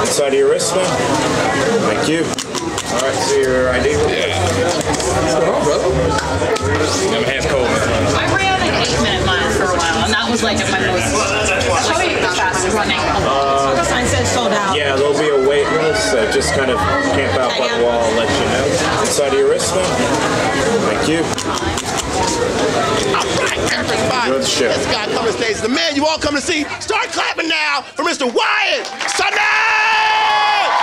Inside of your wrist now. Thank you. All right, so your ID. Yeah. What's going on, brother? My hand's cold. I ran an 8-minute mile for a while, and that was like my most fastest running. The sign says sold out. Yeah, there'll be a wait list, so just kind of camp out by the wall, I'll let you know. Inside of your wrist now. Thank you. All right, everybody. Enjoy the show. This guy coming to stage, the man you all come to see. Start clapping now for Mr. Wyatt Cenac!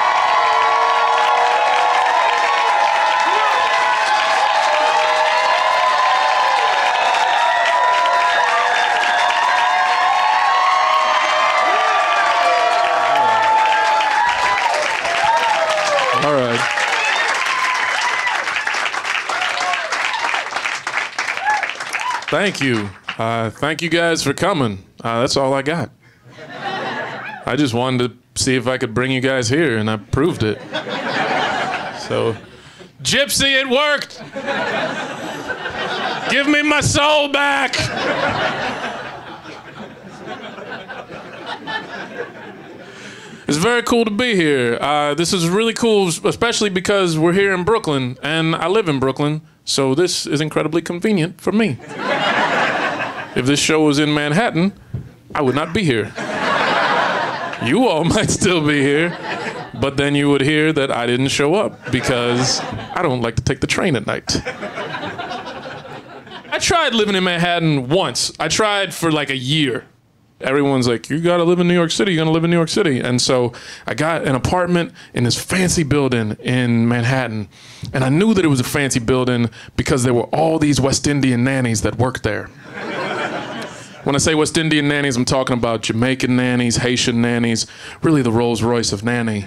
All right. Thank you. Thank you guys for coming. That's all I got. I just wanted to see if I could bring you guys here, and I proved it. So, Gypsy, it worked! Give me my soul back! It's very cool to be here. This is really cool, especially because we're here in Brooklyn, and I live in Brooklyn, so this is incredibly convenient for me. If this show was in Manhattan, I would not be here. You all might still be here, but then you would hear that I didn't show up because I don't like to take the train at night. I tried living in Manhattan once. I tried for like a year. Everyone's like, you gotta live in New York City, you're gonna live in New York City. And so I got an apartment in this fancy building in Manhattan. And I knew that it was a fancy building because there were all these West Indian nannies that worked there. When I say West Indian nannies, I'm talking about Jamaican nannies, Haitian nannies, really the Rolls Royce of nanny.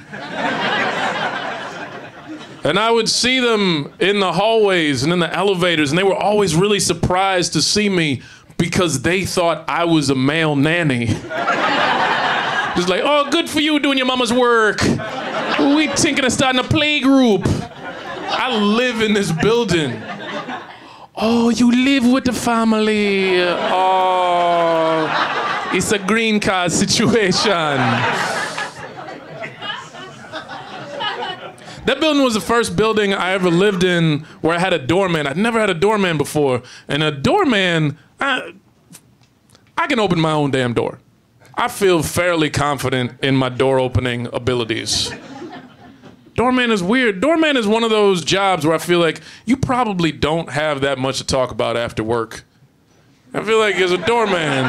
And I would see them in the hallways and in the elevators, and they were always really surprised to see me because they thought I was a male nanny. Just like, oh, good for you doing your mama's work. We thinking of starting a play group. I live in this building. Oh, you live with the family. Oh, it's a green card situation. That building was the first building I ever lived in where I had a doorman. I'd never had a doorman before. And a doorman, I can open my own damn door. I feel fairly confident in my door opening abilities. Doorman is weird. Doorman is one of those jobs where I feel like you probably don't have that much to talk about after work. I feel like as a doorman,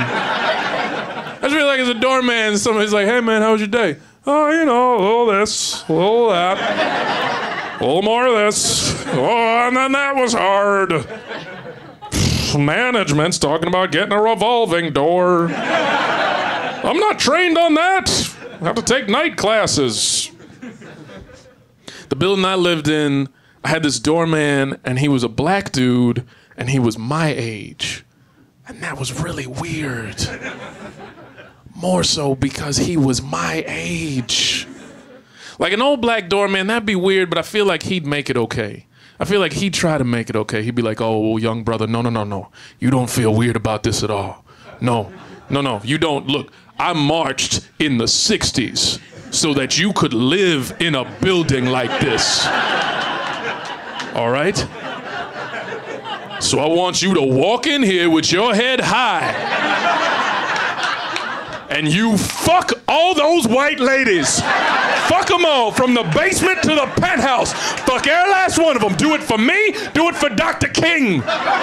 somebody's like, hey man, how was your day? Oh, you know, a little this, a little that, a little more of this. Oh, and then that was hard. Management's talking about getting a revolving door. I'm not trained on that. I have to take night classes. The building I lived in, I had this doorman, and he was a black dude, and he was my age. And that was really weird. More so because he was my age. Like an old black doorman, that'd be weird, but I feel like he'd make it okay. I feel like he'd try to make it okay. He'd be like, oh, young brother, no. You don't feel weird about this at all. No, you don't. Look, I marched in the 60s so that you could live in a building like this. All right? So I want you to walk in here with your head high. And you fuck all those white ladies. Fuck them all, from the basement to the penthouse. Fuck every last one of them. Do it for me, do it for Dr. King.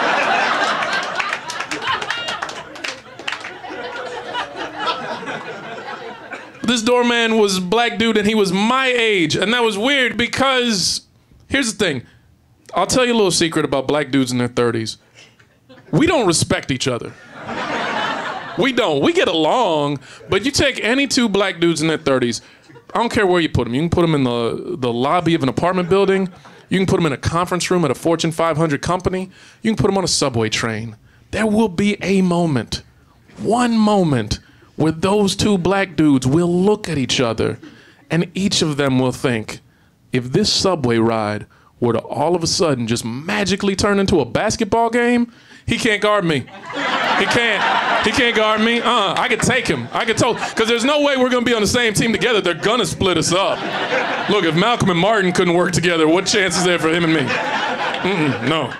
This doorman was a black dude and he was my age. And that was weird because, here's the thing. I'll tell you a little secret about black dudes in their 30s. We don't respect each other. We don't. We get along, but you take any two black dudes in their 30s, I don't care where you put them. You can put them in the lobby of an apartment building. You can put them in a conference room at a Fortune 500 company. You can put them on a subway train. There will be a moment, one moment, where those two black dudes will look at each other and each of them will think, if this subway ride were to all of a sudden just magically turn into a basketball game, he can't guard me. He can't guard me. I could take him. I could because there's no way we're gonna be on the same team together. They're gonna split us up. Look, if Malcolm and Martin couldn't work together, what chance is there for him and me? No.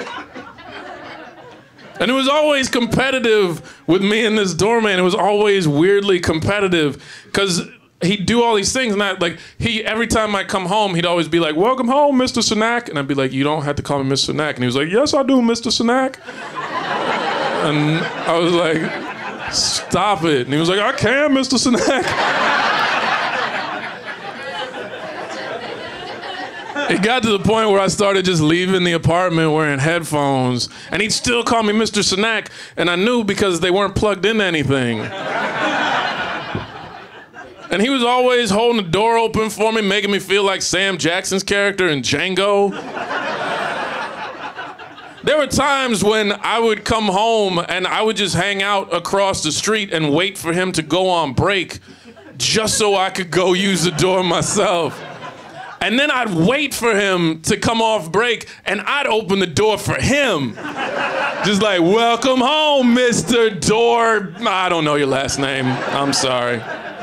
And it was always competitive with me and this doorman. It was always weirdly competitive because he'd do all these things, and every time I come home, he'd always be like, "Welcome home, Mr. Cenac," and I'd be like, "You don't have to call me Mr. Cenac." And he was like, "Yes, I do, Mr. Cenac." And I was like, "Stop it!" And he was like, "I can, Mr. Cenac." It got to the point where I started just leaving the apartment wearing headphones, and he'd still call me Mr. Cenac, and I knew because they weren't plugged into anything. And he was always holding the door open for me, making me feel like Sam Jackson's character in Django. There were times when I would come home and I would just hang out across the street and wait for him to go on break just so I could go use the door myself. And then I'd wait for him to come off break and I'd open the door for him. Just like, "Welcome home, Mr. Door." I don't know your last name. I'm sorry.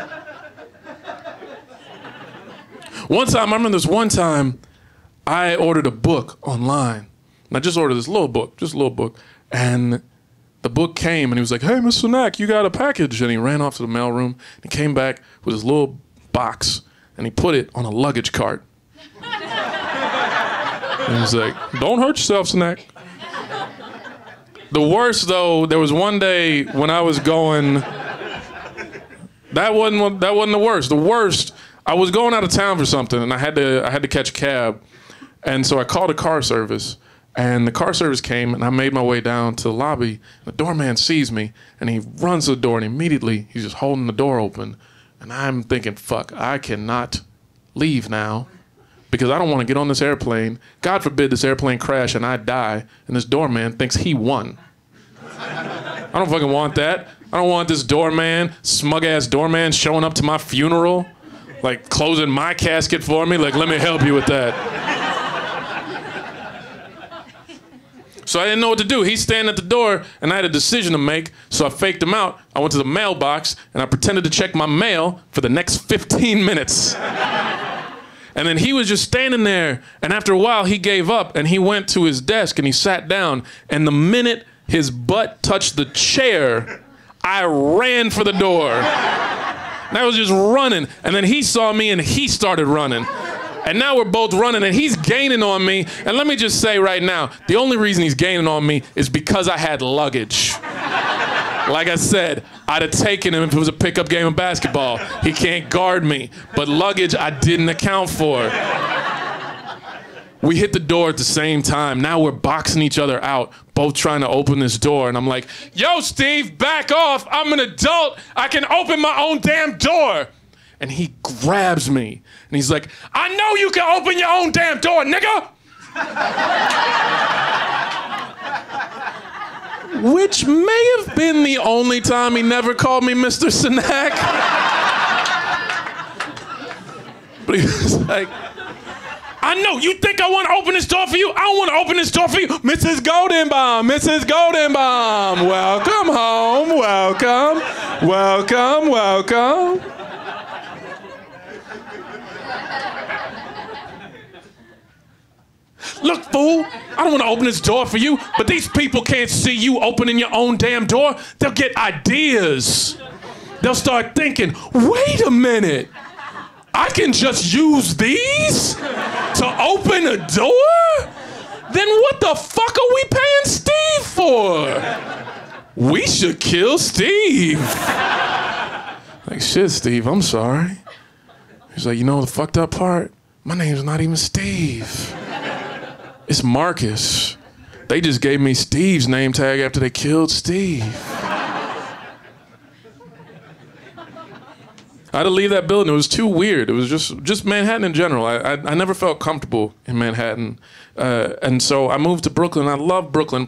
One time, I remember this one time, I ordered a book online. And I just ordered this little book, just a little book. And the book came and he was like, "Hey, Mr. Cenac, you got a package." And he ran off to the mailroom and came back with his little box and he put it on a luggage cart. And he was like, "Don't hurt yourself, Cenac." The worst though, there was one day when I was going, that wasn't the worst. The worst, I was going out of town for something and I had to catch a cab. And so I called a car service and the car service came and I made my way down to the lobby. The doorman sees me and he runs to the door and immediately he's just holding the door open. And I'm thinking, fuck, I cannot leave now because I don't want to get on this airplane. God forbid this airplane crash and I die and this doorman thinks he won. I don't fucking want that. I don't want this doorman, smug-ass doorman showing up to my funeral, like closing my casket for me, like, "Let me help you with that." So I didn't know what to do. He's standing at the door, and I had a decision to make, so I faked him out. I went to the mailbox, and I pretended to check my mail for the next 15 minutes. And then he was just standing there, and after a while, he gave up, and he went to his desk, and he sat down, and the minute his butt touched the chair, I ran for the door. And I was just running, and then he saw me, and he started running. And now we're both running and he's gaining on me. And let me just say right now, the only reason he's gaining on me is because I had luggage. Like I said, I'd have taken him if it was a pickup game of basketball. He can't guard me. But luggage, I didn't account for. We hit the door at the same time. Now we're boxing each other out, both trying to open this door. And I'm like, "Yo, Steve, back off. I'm an adult. I can open my own damn door." And he grabs me, and he's like, "I know you can open your own damn door, nigga!" Which may have been the only time he never called me Mr. Cenac. But he was like, "I know, you think I want to open this door for you? I don't want to open this door for you. Mrs. Goldenbaum, Mrs. Goldenbaum, welcome home, welcome, welcome, welcome." "Look, fool, I don't want to open this door for you, but these people can't see you opening your own damn door. They'll get ideas. They'll start thinking, wait a minute, I can just use these to open a door? Then what the fuck are we paying Steve for? We should kill Steve." Like, "Shit, Steve, I'm sorry." He's like, "You know the fucked up part? My name's not even Steve. It's Marcus. They just gave me Steve's name tag after they killed Steve." I had to leave that building. It was too weird. It was just Manhattan in general. I never felt comfortable in Manhattan. And so I moved to Brooklyn. I love Brooklyn.